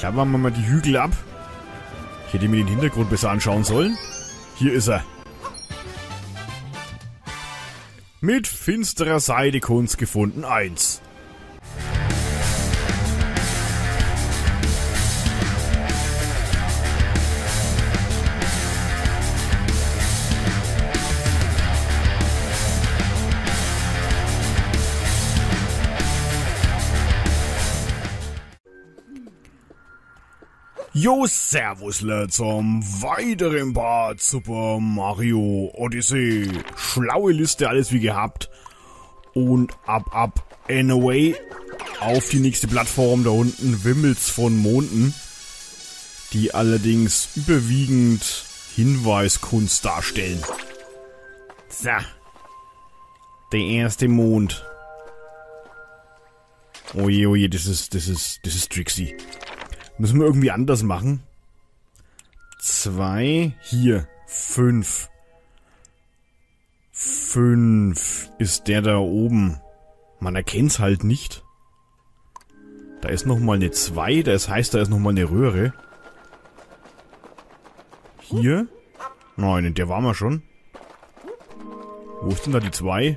Klappern wir mal die Hügel ab. Ich hätte mir den Hintergrund besser anschauen sollen. Hier ist er. Mit finsterer Seidekunst gefunden 1. Jo, servusle zum weiteren Part Super Mario Odyssey. Schlaue Liste, alles wie gehabt. Und ab, anyway, auf die nächste Plattform. Da unten wimmelt's von Monden, die allerdings überwiegend Hinweiskunst darstellen. So. Der erste Mond. Oje, das ist Trixie. Müssen wir irgendwie anders machen. 2, hier, 5. 5 ist der da oben. Man erkennt's halt nicht. Da ist nochmal eine 2, das heißt, da ist nochmal eine Röhre. Hier? Nein, in der waren wir schon. Wo ist denn da die 2?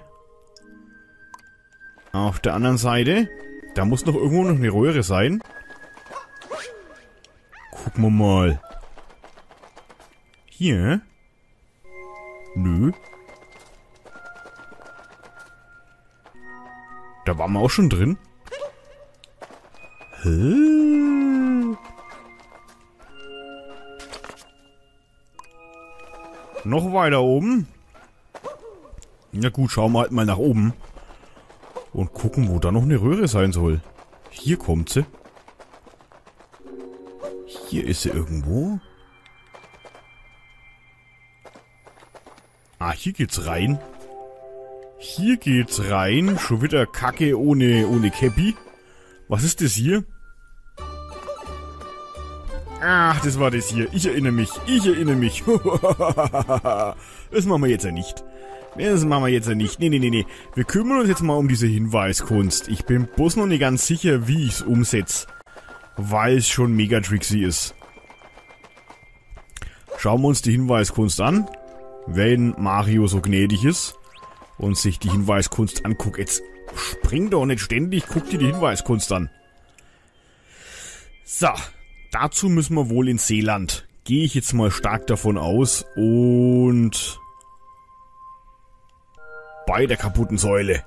Auf der anderen Seite. Da muss noch irgendwo noch eine Röhre sein. Gucken wir mal. Hier? Nö. Da waren wir auch schon drin. Hä? Noch weiter oben? Na gut, schauen wir halt mal nach oben. Und gucken, wo da noch eine Röhre sein soll. Hier kommt sie. Hier ist sie irgendwo. Ah, hier geht's rein. Hier geht's rein. Schon wieder Kacke ohne Käppi. Was ist das hier? Ach, das war das hier. Ich erinnere mich. Das machen wir jetzt ja nicht. Nee. Wir kümmern uns jetzt mal um diese Hinweiskunst. Ich bin bloß noch nicht ganz sicher, wie ich's umsetze. Weil es schon mega Trixie ist. Schauen wir uns die Hinweiskunst an. Wenn Mario so gnädig ist und sich die Hinweiskunst anguckt. Jetzt spring doch nicht ständig, guck dir die Hinweiskunst an. So, dazu müssen wir wohl ins Seeland. Gehe ich jetzt mal stark davon aus. Und bei der kaputten Säule.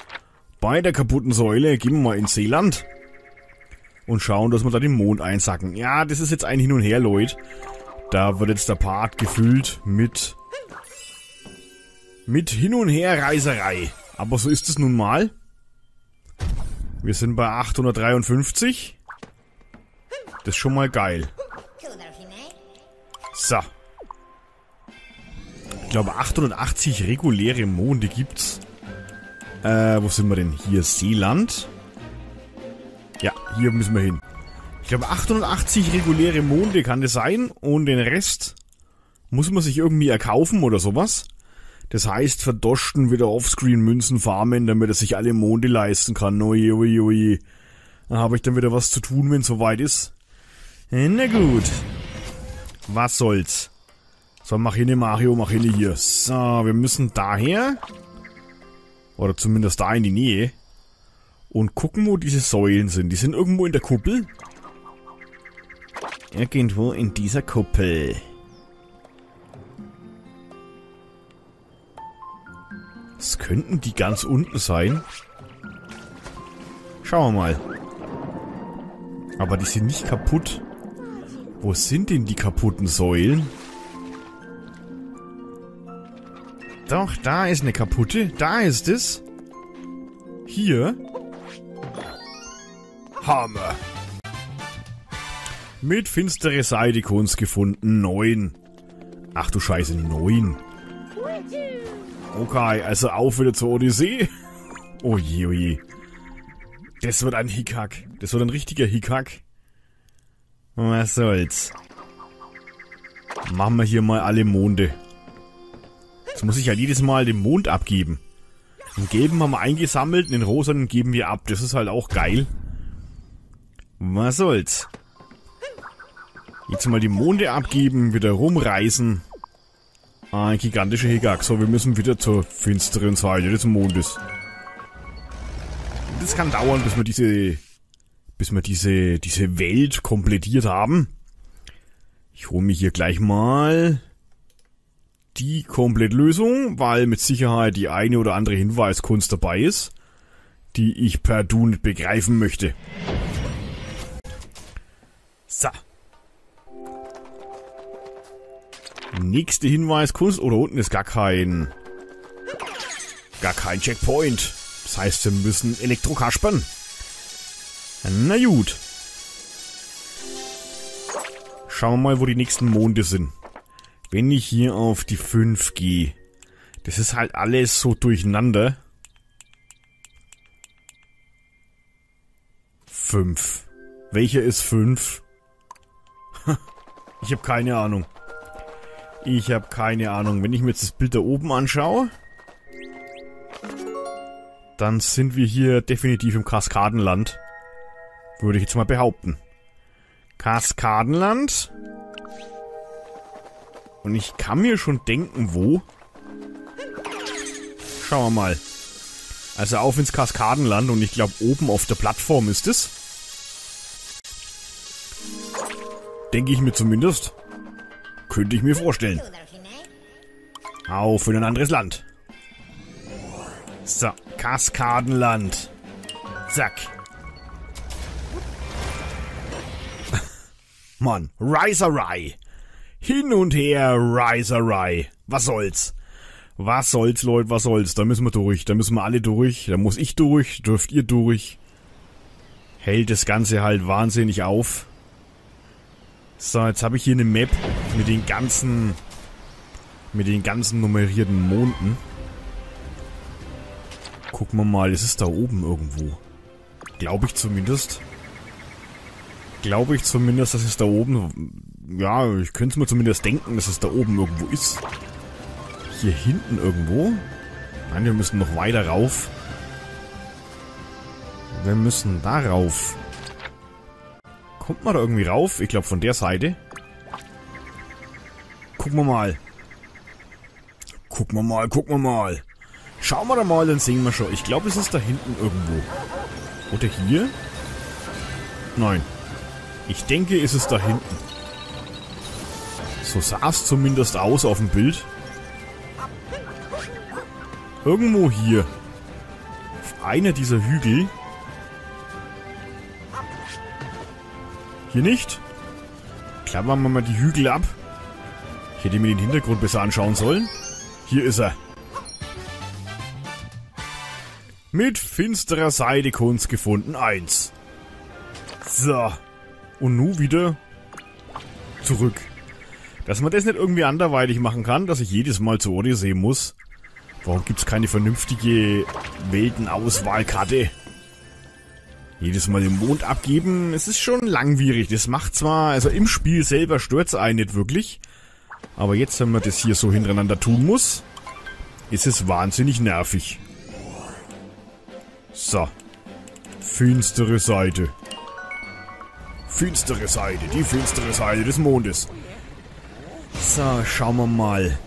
Gehen wir mal ins Seeland. Und schauen, dass wir da den Mond einsacken. Ja, das ist jetzt ein Hin und Her, Leute. Da wird jetzt der Part gefüllt mit Hin und Her Reiserei. Aber so ist es nun mal. Wir sind bei 853. Das ist schon mal geil. So. Ich glaube 880 reguläre Monde gibt's. Wo sind wir denn? Hier Seeland. Ja, hier müssen wir hin. Ich glaube 880 reguläre Monde kann das sein und den Rest muss man sich irgendwie erkaufen oder sowas. Das heißt, verdoschten wieder offscreen Münzen farmen, damit er sich alle Monde leisten kann. Oje. Da habe ich dann wieder was zu tun, wenn es soweit ist. Na gut. Was soll's. So, mach hin, Mario, mach hin hier. So, wir müssen daher. Oder zumindest da in die Nähe. Und gucken, wo diese Säulen sind. Die sind irgendwo in der Kuppel. Irgendwo in dieser Kuppel. Das könnten die ganz unten sein. Schauen wir mal. Aber die sind nicht kaputt. Wo sind denn die kaputten Säulen? Doch, da ist eine kaputte. Da ist es. Hier. Hammer. Mit finstere Seidekunst gefunden. 9. Ach du Scheiße, 9. Okay, also auf wieder zur Odyssee. Oje. Das wird ein Hickhack. Das wird ein richtiger Hickhack. Was soll's. Machen wir hier mal alle Monde. Jetzt muss ich halt jedes Mal den Mond abgeben. Den gelben haben wir eingesammelt, den rosanen geben wir ab. Das ist halt auch geil. Was soll's. Jetzt mal die Monde abgeben, wieder rumreisen. Ein gigantischer Hickhack. So, wir müssen wieder zur finsteren Seite des Mondes. Das kann dauern, bis wir diese Welt komplettiert haben. Ich hole mir hier gleich mal die Komplettlösung, weil mit Sicherheit die eine oder andere Hinweiskunst dabei ist, die ich per Du nicht begreifen möchte. So. Nächste Hinweiskunst. Oder unten ist gar kein Checkpoint. Das heißt, wir müssen Elektrokaspern. Na gut. Schauen wir mal, wo die nächsten Monde sind. Wenn ich hier auf die 5 gehe. Das ist halt alles so durcheinander. 5. Welcher ist 5? Ich habe keine Ahnung. Wenn ich mir jetzt das Bild da oben anschaue, dann sind wir hier definitiv im Kaskadenland. Würde ich jetzt mal behaupten. Kaskadenland. Und ich kann mir schon denken, wo. Schauen wir mal. Also auf ins Kaskadenland und ich glaube oben auf der Plattform ist es. Denke ich mir zumindest. Könnte ich mir vorstellen. Auf in ein anderes Land. So, Kaskadenland. Zack. Mann, Reiserei. Hin und her, Reiserei. Was soll's? Was soll's, Leute, was soll's? Da müssen wir durch. Da müssen wir alle durch. Da muss ich durch. Dürft ihr durch. Hält das Ganze halt wahnsinnig auf. So, jetzt habe ich hier eine Map mit den ganzen nummerierten Monden. Gucken wir mal, es ist da oben irgendwo. Glaube ich zumindest, dass es da oben... Ja, ich könnte es mir zumindest denken, dass es da oben irgendwo ist. Hier hinten irgendwo? Nein, wir müssen noch weiter rauf. Wir müssen da rauf. Kommt man da irgendwie rauf? Ich glaube von der Seite. Gucken wir mal. Schauen wir da mal, dann sehen wir schon. Ich glaube, es ist da hinten irgendwo. Oder hier? Nein. Ich denke, es ist da hinten. So sah es zumindest aus auf dem Bild. Irgendwo hier. Auf einer dieser Hügel. Hier nicht? Klappern wir mal die Hügel ab. Ich hätte mir den Hintergrund besser anschauen sollen. Hier ist er. Mit finsterer Seite Kunst gefunden 1. So. Und nun wieder zurück. Dass man das nicht irgendwie anderweitig machen kann, dass ich jedes Mal zur Odyssee muss. Warum gibt es keine vernünftige Weltenauswahlkarte? Jedes Mal den Mond abgeben, es ist schon langwierig. Das macht zwar, also im Spiel selber stört es einen nicht wirklich. Aber jetzt, wenn man das hier so hintereinander tun muss, ist es wahnsinnig nervig. So. Finstere Seite. Finstere Seite, die finstere Seite des Mondes. So, schauen wir mal.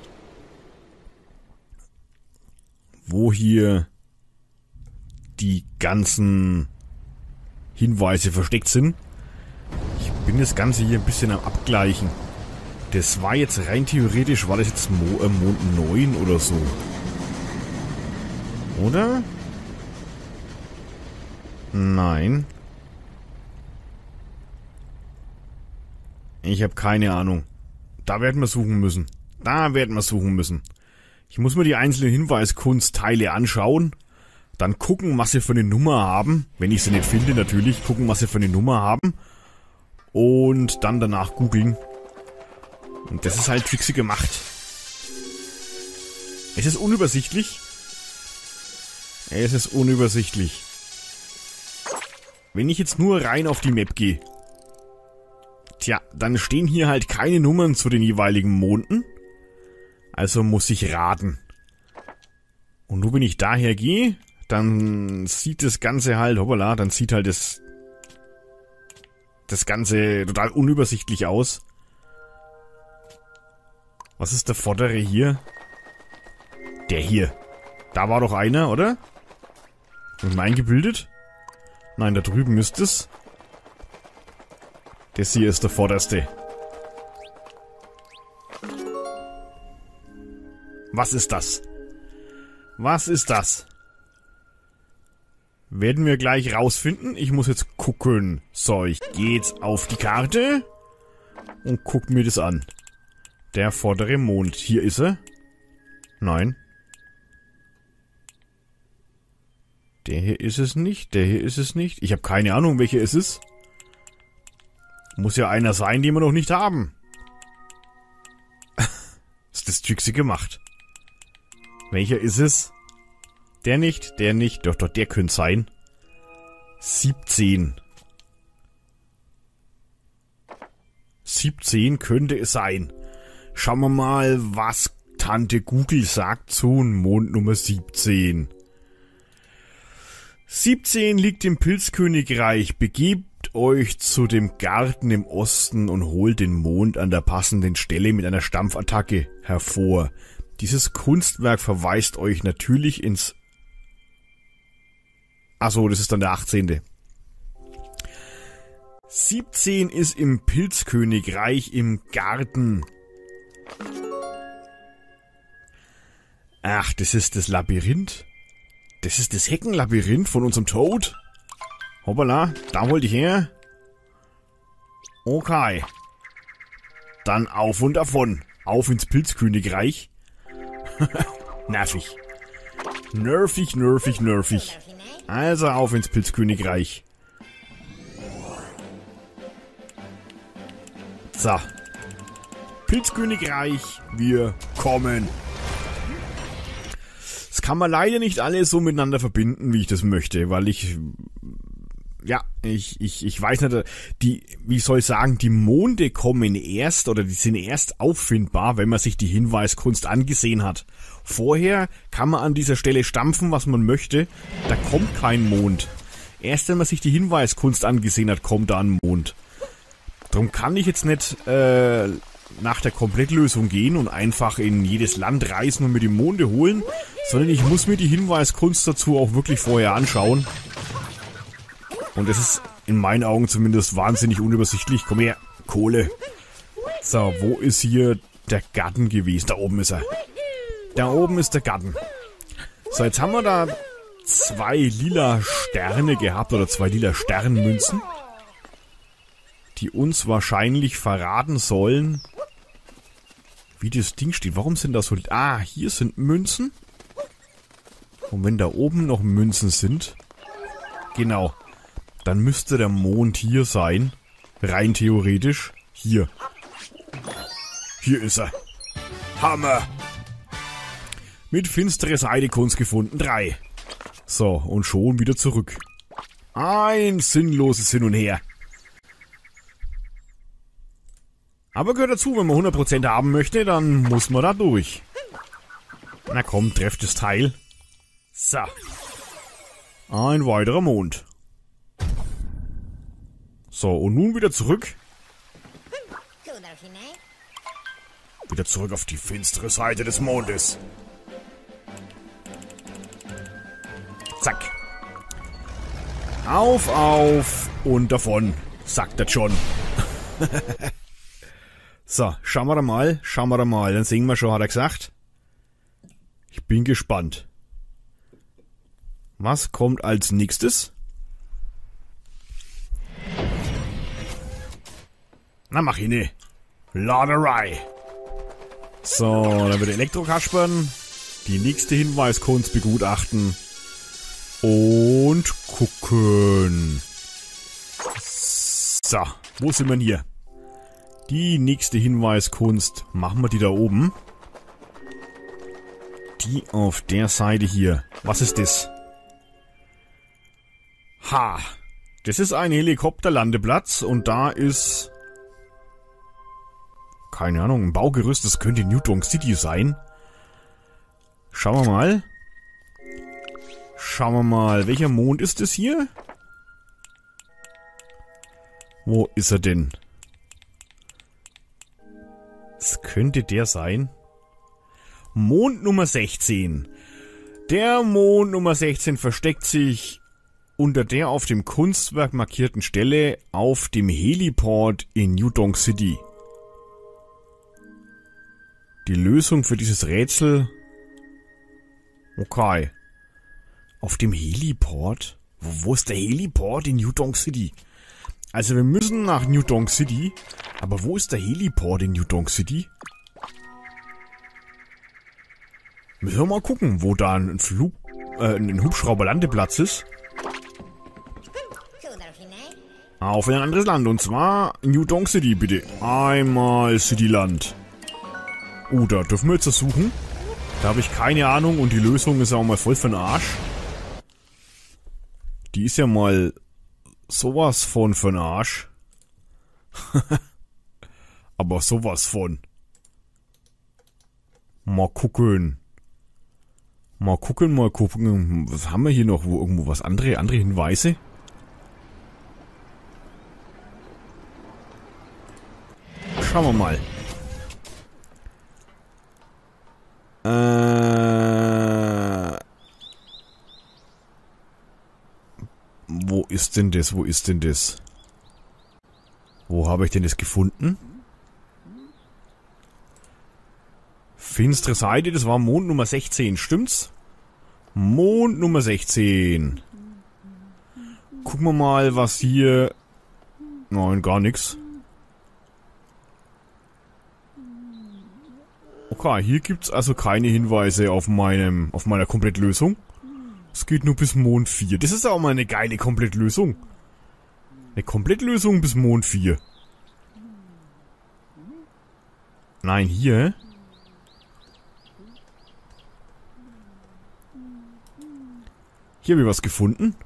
Wo hier die ganzen Hinweise versteckt sind. Ich bin das Ganze hier ein bisschen am Abgleichen. Das war jetzt rein theoretisch, war das jetzt Mond 9 oder so. Oder? Nein. Ich habe keine Ahnung. Da werden wir suchen müssen. Ich muss mir die einzelnen Hinweiskunstteile anschauen. Dann gucken, was sie für eine Nummer haben. Wenn ich sie nicht finde, natürlich. Gucken, was sie für eine Nummer haben. Und dann danach googeln. Und das ist halt tricksy gemacht. Es ist unübersichtlich. Wenn ich jetzt nur rein auf die Map gehe. Tja, dann stehen hier halt keine Nummern zu den jeweiligen Monden. Also muss ich raten. Und nur wenn ich daher gehe, dann sieht das Ganze halt, hoppala, dann sieht halt das das Ganze total unübersichtlich aus. Was ist der vordere hier? Der hier. Da war doch einer, oder? Und mein gebildet? Nein, da drüben müsste es. Das hier ist der vorderste. Was ist das? Was ist das? Werden wir gleich rausfinden. Ich muss jetzt gucken. So, ich gehe jetzt auf die Karte und guck mir das an. Der vordere Mond. Hier ist er. Nein. Der hier ist es nicht. Der hier ist es nicht. Ich habe keine Ahnung, welcher es ist. Muss ja einer sein, den wir noch nicht haben. Ist das Trixie gemacht. Welcher ist es? Der nicht, der nicht. Doch, der könnte sein. 17. 17 könnte es sein. Schauen wir mal, was Tante Google sagt zu Mond Nummer 17. 17 liegt im Pilzkönigreich. Begebt euch zu dem Garten im Osten und holt den Mond an der passenden Stelle mit einer Stampfattacke hervor. Dieses Kunstwerk verweist euch natürlich ins... Achso, das ist dann der 18. 17 ist im Pilzkönigreich im Garten. Ach, das ist das Labyrinth. Das ist das Heckenlabyrinth von unserem Toad. Hoppala, da wollte ich her. Okay. Dann auf und davon. Auf ins Pilzkönigreich. Nervig. Nervig, nervig, nervig. Also auf ins Pilzkönigreich. So. Pilzkönigreich, wir kommen. Das kann man leider nicht alles so miteinander verbinden, wie ich das möchte, weil ich weiß nicht, wie soll ich sagen, die Monde kommen erst, oder die sind erst auffindbar, wenn man sich die Hinweiskunst angesehen hat. Vorher kann man an dieser Stelle stampfen, was man möchte, da kommt kein Mond. Erst wenn man sich die Hinweiskunst angesehen hat, kommt da ein Mond. Darum kann ich jetzt nicht nach der Komplettlösung gehen und einfach in jedes Land reisen und mir die Monde holen, sondern ich muss mir die Hinweiskunst dazu auch wirklich vorher anschauen. Und das ist in meinen Augen zumindest wahnsinnig unübersichtlich. Komm her, Kohle. So, wo ist hier der Garten gewesen? Da oben ist er. Da oben ist der Garten. So, jetzt haben wir da 2 lila Sterne gehabt, oder 2 lila Sternmünzen, die uns wahrscheinlich verraten sollen, wie das Ding steht. Warum sind da so... Ah, hier sind Münzen. Und wenn da oben noch Münzen sind... Genau. Dann müsste der Mond hier sein. Rein theoretisch. Hier. Hier ist er. Hammer. Mit finstere Seidekunst gefunden. 3. So, und schon wieder zurück. Ein sinnloses Hin und Her. Aber gehört dazu, wenn man 100% haben möchte, dann muss man da durch. Na komm, trefft das Teil. So. Ein weiterer Mond. So, und nun wieder zurück. Wieder zurück auf die finstere Seite des Mondes. Zack. Auf und davon, sagt das schon. So, schauen wir mal. Dann sehen wir schon, hat er gesagt. Ich bin gespannt. Was kommt als nächstes? Na, mach ihn ne. Laderei. So, dann wird Elektrokaspern. Die nächste Hinweiskunst begutachten. Und gucken. So, wo sind wir denn hier? Die nächste Hinweiskunst. Machen wir die da oben. Die auf der Seite hier. Was ist das? Ha. Das ist ein Helikopterlandeplatz und da ist... Keine Ahnung, ein Baugerüst. Das könnte New Donk City sein. Schauen wir mal. Welcher Mond ist es hier? Wo ist er denn? Das könnte der sein. Mond Nummer 16. Der Mond Nummer 16 versteckt sich unter der auf dem Kunstwerk markierten Stelle auf dem Heliport in New Donk City. Die Lösung für dieses Rätsel... Okay. Auf dem Heliport? Wo ist der Heliport in New Donk City? Also wir müssen nach New Donk City. Aber wo ist der Heliport in New Donk City? Müssen wir mal gucken, wo da ein Hubschrauberlandeplatz ist. Auf in ein anderes Land. Und zwar New Donk City, bitte. Einmal Cityland. Oh, da dürfen wir jetzt das suchen. Da habe ich keine Ahnung und die Lösung ist auch mal voll für den Arsch. Die ist ja mal sowas von für den Arsch. Aber sowas von. Mal gucken. Mal gucken. Was haben wir hier noch? Wo irgendwo was andere Hinweise? Schauen wir mal. Wo ist denn das? Wo habe ich denn das gefunden? Finstere Seite, das war Mond Nummer 16, stimmt's? Mond Nummer 16. Gucken wir mal, was hier... Nein, gar nichts. Okay, hier gibt's also keine Hinweise auf meiner Komplettlösung. Es geht nur bis Mond 4. Das ist auch mal eine geile Komplettlösung. Eine Komplettlösung bis Mond 4. Nein, hier. Hier habe ich was gefunden.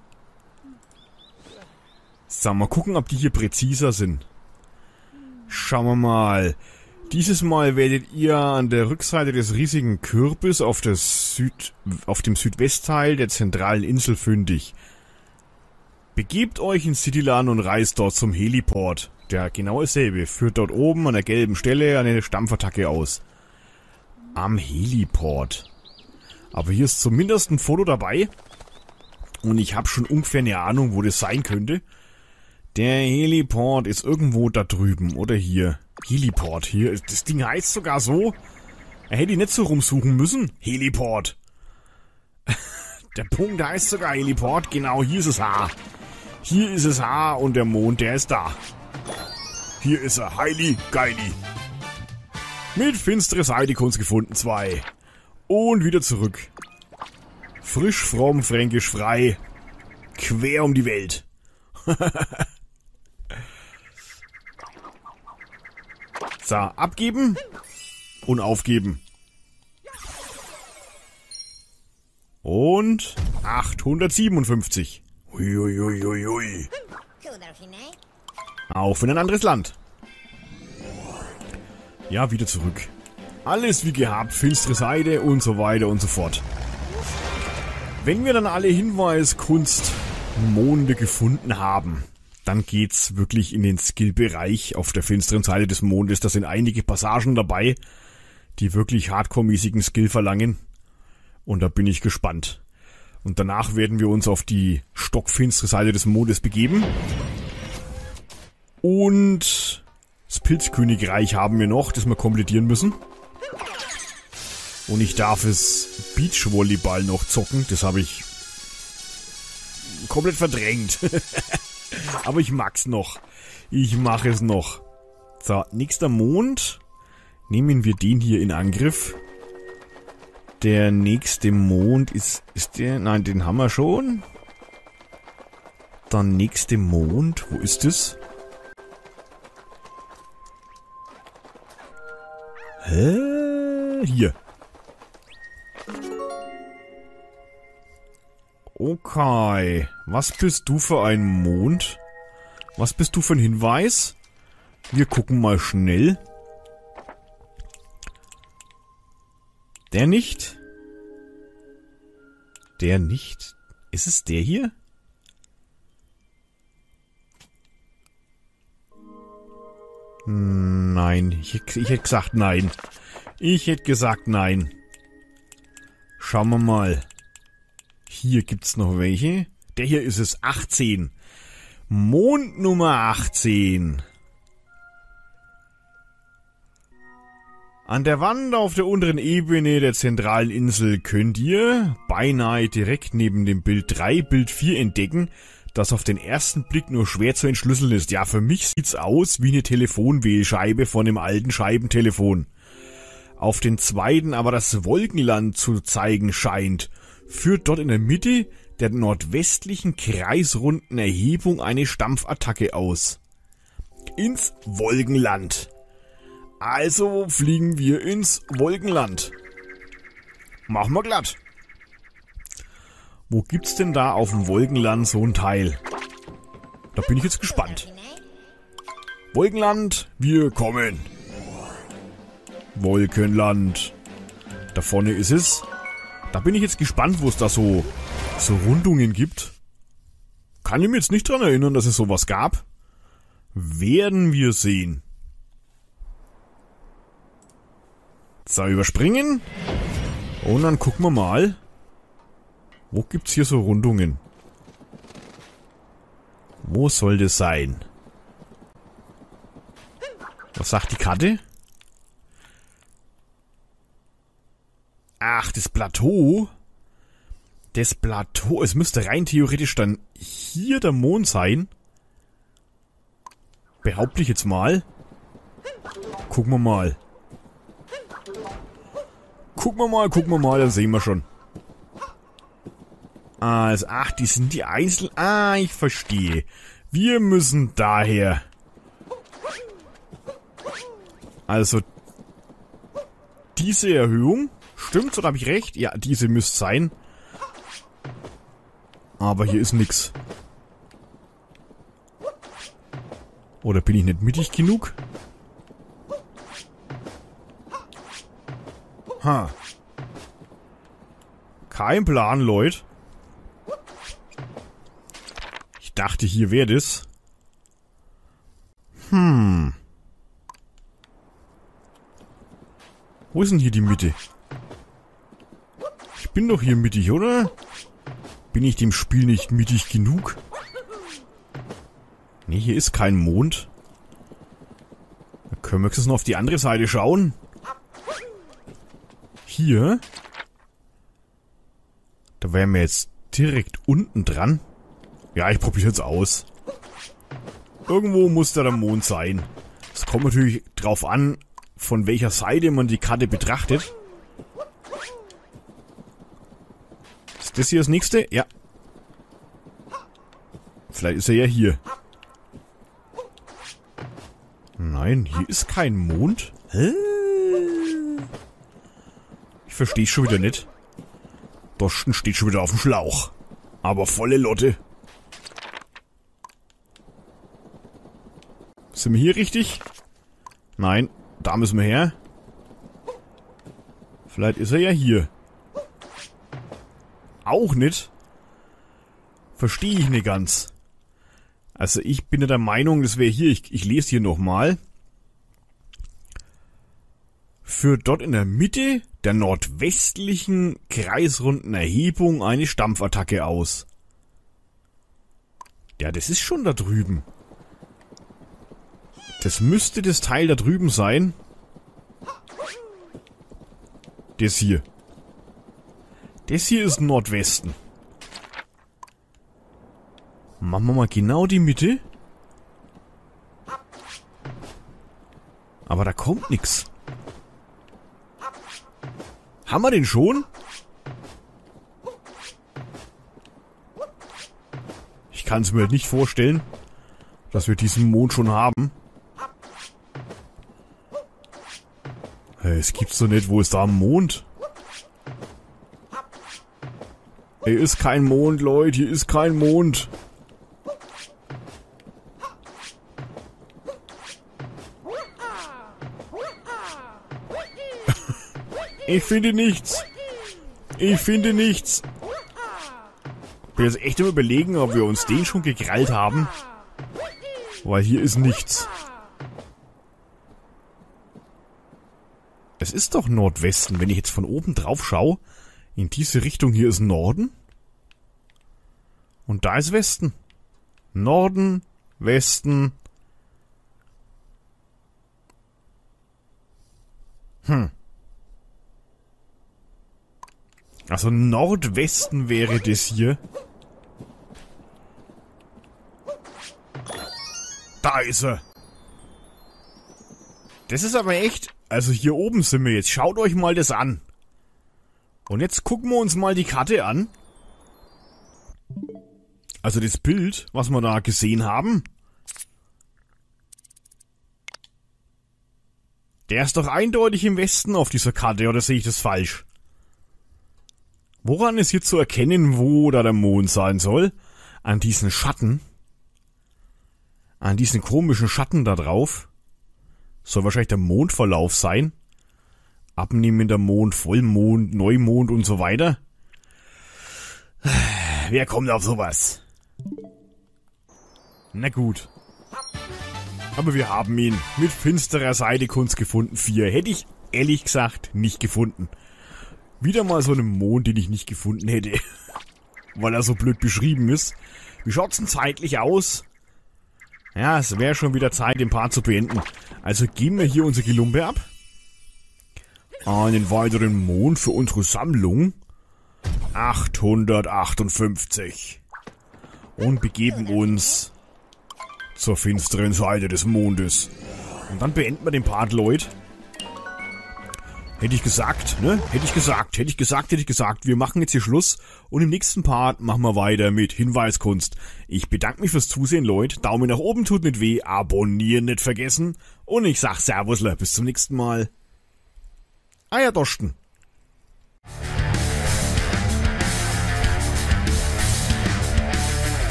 So, mal gucken, ob die hier präziser sind. Schauen wir mal. Dieses Mal werdet ihr an der Rückseite des riesigen Kürbis auf dem Südwestteil der zentralen Insel fündig. Begebt euch in Cityland und reist dort zum Heliport. Der genau dasselbe führt dort oben an der gelben Stelle eine Stampfattacke aus. Am Heliport. Aber hier ist zumindest ein Foto dabei. Und ich habe schon ungefähr eine Ahnung, wo das sein könnte. Der Heliport ist irgendwo da drüben. Oder hier. Heliport hier. Das Ding heißt sogar so. Er hätte ihn nicht so rumsuchen müssen. Heliport. Der Punkt heißt sogar Heliport. Genau, hier ist es H. Hier ist es H und der Mond, der ist da. Hier ist er. Heili Geili. Mit finstere Seite-Kunst gefunden 2. Und wieder zurück. Frisch, fromm, fränkisch, frei. Quer um die Welt. So, abgeben und aufgeben. Und 857. Hui. Auf in ein anderes Land. Ja, wieder zurück. Alles wie gehabt, finstere Seite und so weiter und so fort. Wenn wir dann alle Hinweiskunstmonde gefunden haben, dann geht's wirklich in den Skill-Bereich auf der finsteren Seite des Mondes. Da sind einige Passagen dabei, die wirklich hardcore-mäßigen Skill verlangen. Und da bin ich gespannt. Und danach werden wir uns auf die stockfinstere Seite des Mondes begeben. Und das Pilzkönigreich haben wir noch, das wir komplettieren müssen. Und ich darf es Beachvolleyball noch zocken. Das habe ich komplett verdrängt. Aber ich mag's noch. Ich mache es noch. So, nächster Mond. Nehmen wir den hier in Angriff. Der nächste Mond ist der... Nein, den haben wir schon. Der nächste Mond. Wo ist es? Hä? Hier. Okay. Was bist du für ein Mond? Was bist du für ein Hinweis? Wir gucken mal schnell. Der nicht? Der nicht? Ist es der hier? Nein, ich hätte gesagt nein. Ich hätte gesagt nein. Schauen wir mal. Hier gibt's noch welche. Der hier ist es, 18. Mond Nummer 18. An der Wand auf der unteren Ebene der zentralen Insel könnt ihr, beinahe direkt neben dem Bild 3, Bild 4 entdecken, das auf den ersten Blick nur schwer zu entschlüsseln ist. Ja, für mich sieht's aus wie eine Telefonwählscheibe von dem alten Scheibentelefon. Auf den zweiten aber das Wolkenland zu zeigen scheint, führt dort in der Mitte der nordwestlichen kreisrunden Erhebung eine Stampfattacke aus. Ins Wolkenland. Also fliegen wir ins Wolkenland. Machen wir glatt. Wo gibt's denn da auf dem Wolkenland so ein Teil? Da bin ich jetzt gespannt. Wolkenland, wir kommen. Wolkenland. Da vorne ist es. Da bin ich jetzt gespannt, wo es da so Rundungen gibt. Kann ich mir jetzt nicht dran erinnern, dass es sowas gab. Werden wir sehen. So, überspringen. Und dann gucken wir mal. Wo gibt's hier so Rundungen? Wo soll das sein? Was sagt die Karte? Ach, das Plateau. Das Plateau. Es müsste rein theoretisch dann hier der Mond sein. Behaupte ich jetzt mal. Gucken wir mal. Gucken wir mal, dann sehen wir schon. Also, ach, die sind die Einzel... Ah, ich verstehe. Wir müssen daher. Also, diese Erhöhung... Stimmt's oder habe ich recht? Ja, diese müsste sein. Aber hier ist nix. Oder bin ich nicht mittig genug? Ha. Kein Plan, Leute. Ich dachte, hier wäre das. Wo ist denn hier die Mitte? Ich bin doch hier mittig, oder? Bin ich dem Spiel nicht mittig genug? Nee, hier ist kein Mond. Da können wir jetzt noch auf die andere Seite schauen. Hier. Da wären wir jetzt direkt unten dran. Ja, ich probiere jetzt aus. Irgendwo muss da der Mond sein. Es kommt natürlich drauf an, von welcher Seite man die Karte betrachtet. Ist das hier das nächste? Ja. Vielleicht ist er ja hier. Nein, hier ist kein Mond. Hä? Ich verstehe es schon wieder nicht. Dorsten steht schon wieder auf dem Schlauch. Aber volle Lotte. Sind wir hier richtig? Nein, da müssen wir her. Vielleicht ist er ja hier. Auch nicht. Verstehe ich nicht ganz. Also ich bin ja der Meinung, das wäre hier. Ich lese hier nochmal. Für dort in der Mitte der nordwestlichen kreisrunden Erhebung eine Stampfattacke aus. Ja, das ist schon da drüben. Das müsste das Teil da drüben sein. Das hier. Das hier ist Nordwesten. Machen wir mal genau die Mitte. Aber da kommt nix. Haben wir den schon? Ich kann es mir halt nicht vorstellen, dass wir diesen Mond schon haben. Hey, es gibt's doch nicht. Wo ist da ein Mond? Hier ist kein Mond, Leute. Hier ist kein Mond. Ich finde nichts. Ich finde nichts. Ich bin jetzt echt am Überlegen, ob wir uns den schon gekrallt haben. Weil hier ist nichts. Es ist doch Nordwesten. Wenn ich jetzt von oben drauf schaue, in diese Richtung hier ist Norden. Und da ist Westen. Norden, Westen. Also Nordwesten wäre das hier. Da ist er. Das ist aber echt... Also hier oben sind wir jetzt. Schaut euch mal das an. Und jetzt gucken wir uns mal die Karte an. Also das Bild, was wir da gesehen haben. Der ist doch eindeutig im Westen auf dieser Karte, oder sehe ich das falsch? Woran ist hier zu erkennen, wo da der Mond sein soll? An diesen Schatten. An diesen komischen Schatten da drauf. Soll wahrscheinlich der Mondverlauf sein. Abnehmender Mond, Vollmond, Neumond und so weiter. Wer kommt auf sowas? Na gut. Aber wir haben ihn mit finsterer Seidekunst gefunden. 4. Hätte ich ehrlich gesagt nicht gefunden. Wieder mal so einen Mond, den ich nicht gefunden hätte. Weil er so blöd beschrieben ist. Wie schaut's denn zeitlich aus? Ja, es wäre schon wieder Zeit, den Part zu beenden. Also geben wir hier unsere Gelumpe ab. Einen weiteren Mond für unsere Sammlung. 858. Und begeben uns zur finsteren Seite des Mondes. Und dann beenden wir den Part, Leute. Hätte ich gesagt, ne? Hätte ich gesagt. Wir machen jetzt hier Schluss. Und im nächsten Part machen wir weiter mit Hinweiskunst. Ich bedanke mich fürs Zusehen, Leute. Daumen nach oben tut nicht weh. Abonnieren nicht vergessen. Und ich sag Servusle. Bis zum nächsten Mal. Eierdosten.